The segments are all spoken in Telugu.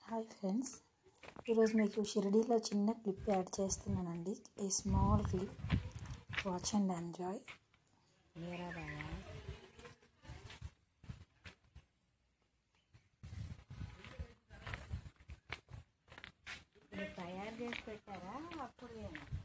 హాయ్ ఫ్రెండ్స్, ఈరోజు మీకు షిరిడీలో చిన్న క్లిప్ యాడ్ చేస్తున్నానండి. A small clip, watch and enjoy. मेरा बाबा మీరు తయారు చేసి పెట్టారా? అప్పుడు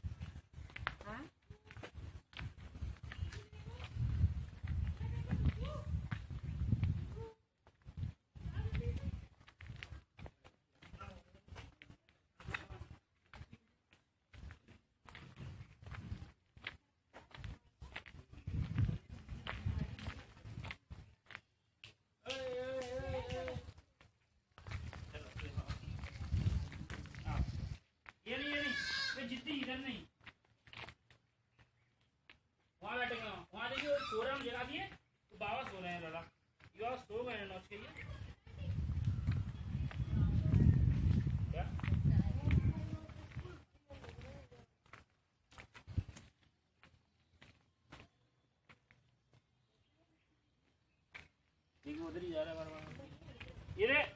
जितनी इधर नहीं वहाँ बैठेंगे, वहाँ देखिए सो रहे हैं, जगा दिए तो बाबा सो रहे हैं। लड़ा ये सो गए हैं नौच के लिए क्या देखिए उधर ही जा रहा है बार बार। ये रे